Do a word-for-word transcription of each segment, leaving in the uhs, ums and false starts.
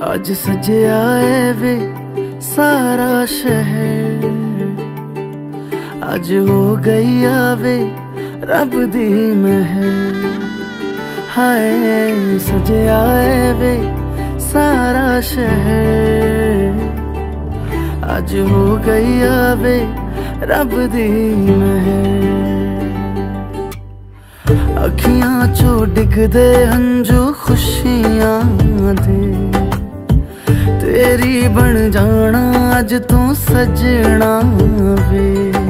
अज सजया है वे सारा शहर, अज हो गई आवे रब दी महर। हाय सजया है वे सारा शहर, अज हो गई आवे रब दी महर। अखियां चो डिगदे हंजू खुशियां दे, तेरी बन जाना अज तू सजना वे।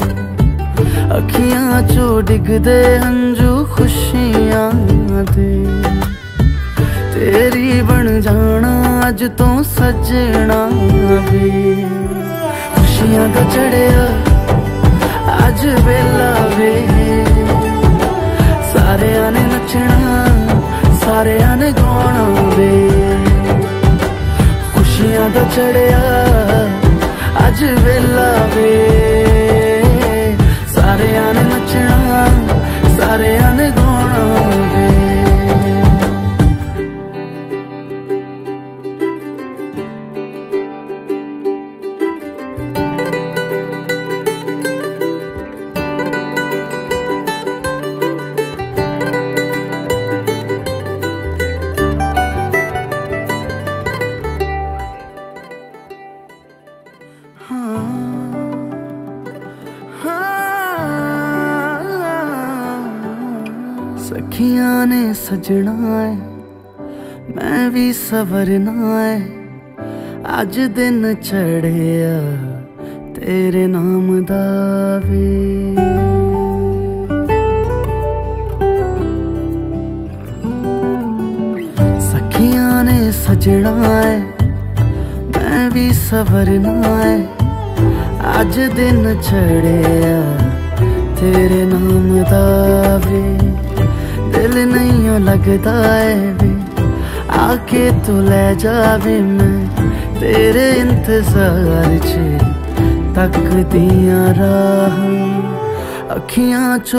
अखियां चो डिगदे हंजू खुशियां दे, तेरी बन जाना अज तू सजना वे। खुशियां दा चढ़िया अज वेला वे, सारेयां ने नचना सारेयां ने गाना वे। खुशियां दा चढ़िया अज वेला वे, सारेयां ने नचना सारेयां ने गाना वे। सखियां ने सजना है मैं भी सवरना है, अज दिन चढ़िया तेरे नाम दा वे। सखियां ने सजना है मैं भी सवरना है, अज दिन चढ़िया तेरे नाम दा वे। दिल नहीं लगता है वे आके तू ले जावे, मैं तेरे इंतजार च तकदियां राह। अखियां चो